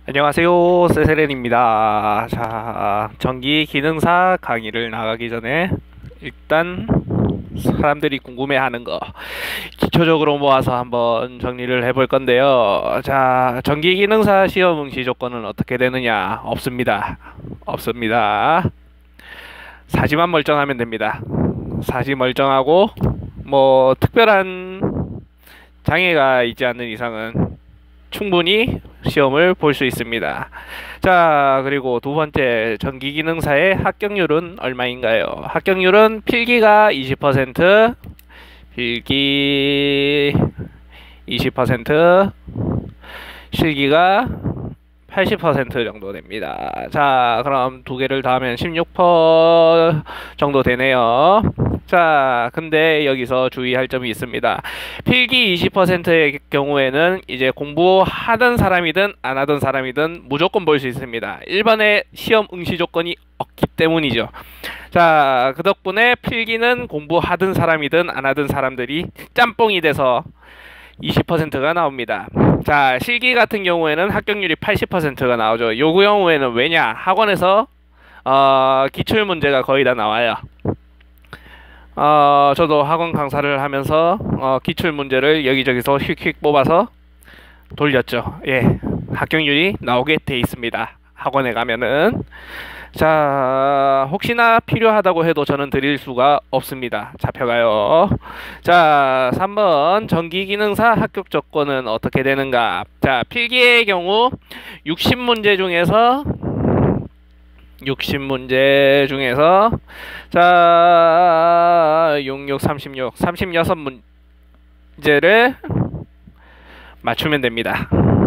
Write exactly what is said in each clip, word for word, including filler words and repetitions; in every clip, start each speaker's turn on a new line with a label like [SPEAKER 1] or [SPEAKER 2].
[SPEAKER 1] 안녕하세요, 세세렌입니다. 자, 전기 기능사 강의를 나가기 전에 일단 사람들이 궁금해하는 거 기초적으로 모아서 한번 정리를 해볼 건데요. 자, 전기 기능사 시험 응시 조건은 어떻게 되느냐? 없습니다. 없습니다. 사지만 멀쩡하면 됩니다. 사지 멀쩡하고 뭐 특별한 장애가 있지 않는 이상은 충분히 시험을 볼 수 있습니다. 자, 그리고 두 번째, 전기기능사의 합격률은 얼마인가요? 합격률은 필기가 이십 퍼센트, 필기 이십 퍼센트, 실기가 팔십 퍼센트 정도 됩니다. 자, 그럼 두 개를 더하면 십육 퍼센트 정도 되네요. 자, 근데 여기서 주의할 점이 있습니다. 필기 이십 퍼센트의 경우에는 이제 공부하던 사람이든 안 하던 사람이든 무조건 볼 수 있습니다. 일 번의 시험 응시 조건이 없기 때문이죠. 자, 그 덕분에 필기는 공부하던 사람이든 안 하던 사람들이 짬뽕이 돼서 이십 퍼센트가 나옵니다. 자, 실기 같은 경우에는 합격률이 팔십 퍼센트가 나오죠. 요 경우에는 왜냐? 학원에서 어, 기출 문제가 거의 다 나와요. 어, 저도 학원 강사를 하면서 어, 기출 문제를 여기저기서 휙휙 뽑아서 돌렸죠. 예, 합격률이 나오게 돼 있습니다. 학원에 가면은. 자, 혹시나 필요하다고 해도 저는 드릴 수가 없습니다. 잡혀가요. 자, 삼 번 전기기능사 합격 조건은 어떻게 되는가? 자, 필기의 경우 육십 문제 중에서 육십 문제 중에서 자, 육육, 삼십육, 삼십육 문제를 맞추면 됩니다.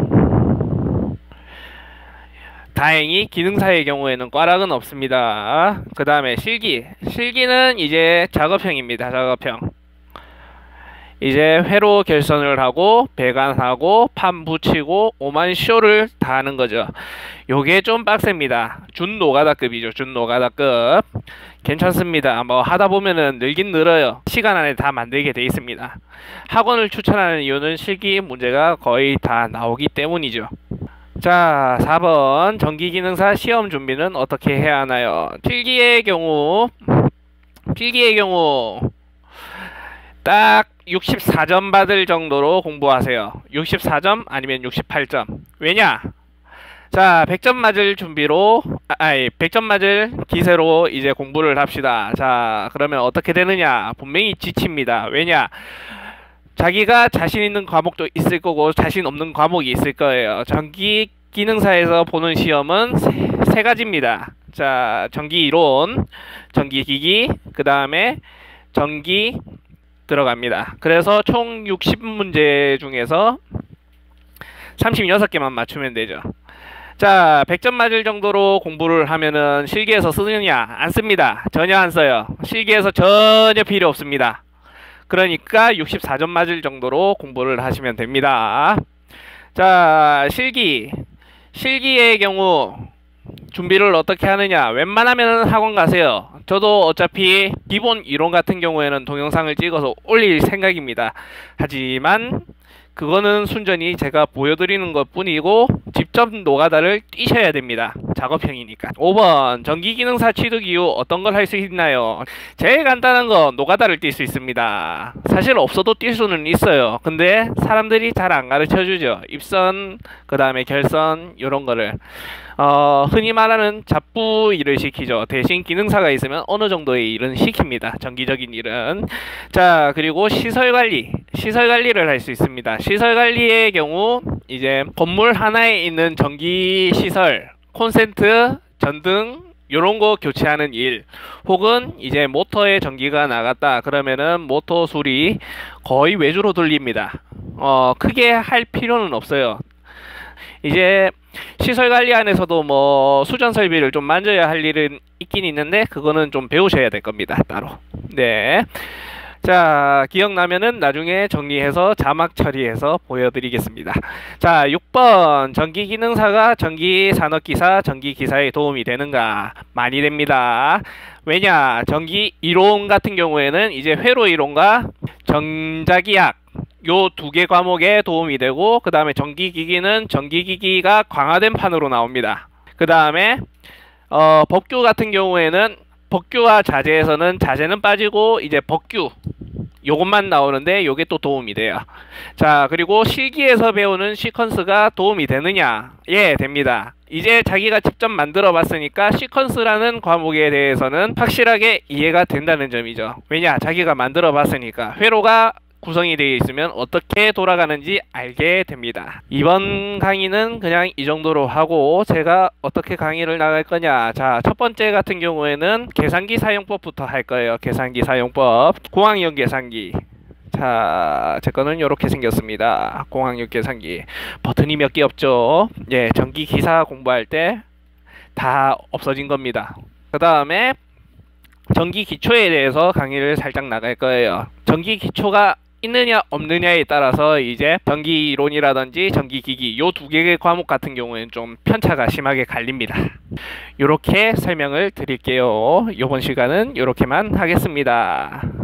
[SPEAKER 1] 다행히 기능사의 경우에는 꽈락은 없습니다. 그 다음에 실기. 실기는 이제 작업형입니다. 작업형. 이제 회로 결선을 하고 배관하고 판 붙이고 오만 쇼를 다 하는 거죠. 요게 좀 빡셉니다. 준 노가다급이죠. 준 노가다급. 괜찮습니다. 뭐 하다 보면은 늘긴 늘어요. 시간 안에 다 만들게 돼 있습니다. 학원을 추천하는 이유는 실기 문제가 거의 다 나오기 때문이죠. 자, 사 번 전기기능사 시험 준비는 어떻게 해야 하나요? 필기의 경우 필기의 경우 딱 육십사 점 받을 정도로 공부하세요. 육십사 점 아니면 육십팔 점. 왜냐? 자, 백 점 맞을 준비로 아니 백 점 맞을 기세로 이제 공부를 합시다. 자, 그러면 어떻게 되느냐? 분명히 지칩니다. 왜냐? 자기가 자신 있는 과목도 있을 거고 자신 없는 과목이 있을 거예요. 전기 기능사에서 보는 시험은 세, 세 가지입니다. 자, 전기 이론, 전기 기기, 그 다음에 전기 들어갑니다. 그래서 총 육십 문제 중에서 삼십육 개만 맞추면 되죠. 자, 백 점 맞을 정도로 공부를 하면은 실기에서 쓰느냐? 안 씁니다. 전혀 안 써요. 실기에서 전혀 필요 없습니다. 그러니까 육십사 점 맞을 정도로 공부를 하시면 됩니다. 자, 실기. 실기의 경우 준비를 어떻게 하느냐? 웬만하면 학원 가세요. 저도 어차피 기본 이론 같은 경우에는 동영상을 찍어서 올릴 생각입니다. 하지만 그거는 순전히 제가 보여드리는 것 뿐이고 직접 노가다를 뛰셔야 됩니다. 작업형이니까. 오 번 전기기능사 취득 이후 어떤 걸 할 수 있나요? 제일 간단한 거 노가다를 뛸 수 있습니다. 사실 없어도 뛸 수는 있어요. 근데 사람들이 잘 안 가르쳐주죠. 입선, 그 다음에 결선 이런 거를 어, 흔히 말하는 잡부 일을 시키죠. 대신 기능사가 있으면 어느 정도의 일은 시킵니다. 정기적인 일은. 자, 그리고 시설관리. 시설관리를 할 수 있습니다. 시설관리의 경우 이제 건물 하나에 있는 전기시설, 콘센트, 전등 요런 거 교체하는 일, 혹은 이제 모터에 전기가 나갔다 그러면은 모터 수리 거의 외주로 돌립니다. 어, 크게 할 필요는 없어요. 이제 시설 관리 안에서도 뭐 수전 설비를 좀 만져야 할 일은 있긴 있는데 그거는 좀 배우셔야 될 겁니다. 따로. 네. 자, 기억나면은 나중에 정리해서 자막 처리해서 보여드리겠습니다. 자, 육 번 전기기능사가 전기산업기사, 전기기사에 도움이 되는가? 많이 됩니다. 왜냐? 전기이론 같은 경우에는 이제 회로이론과 전자기학 요 두 개 과목에 도움이 되고, 그 다음에 전기기기는 전기기기가 강화된 판으로 나옵니다. 그 다음에 어, 법규 같은 경우에는 법규와 자재에서는 자재는 빠지고 이제 법규 요것만 나오는데 요게 또 도움이 돼요. 자, 그리고 실기에서 배우는 시퀀스가 도움이 되느냐? 예, 됩니다. 이제 자기가 직접 만들어 봤으니까 시퀀스라는 과목에 대해서는 확실하게 이해가 된다는 점이죠. 왜냐? 자기가 만들어 봤으니까. 회로가 구성이 되어 있으면 어떻게 돌아가는지 알게 됩니다. 이번 강의는 그냥 이 정도로 하고, 제가 어떻게 강의를 나갈 거냐. 자, 첫 번째 같은 경우에는 계산기 사용법부터 할 거예요. 계산기 사용법. 공학용 계산기. 자, 제 거는 이렇게 생겼습니다. 공학용 계산기. 버튼이 몇 개 없죠. 예, 전기 기사 공부할 때 다 없어진 겁니다. 그 다음에 전기 기초에 대해서 강의를 살짝 나갈 거예요. 전기 기초가 있느냐 없느냐에 따라서 이제 전기이론이라든지 전기기기 요 두 개의 과목 같은 경우에는 좀 편차가 심하게 갈립니다. 이렇게 설명을 드릴게요. 이번 시간은 이렇게만 하겠습니다.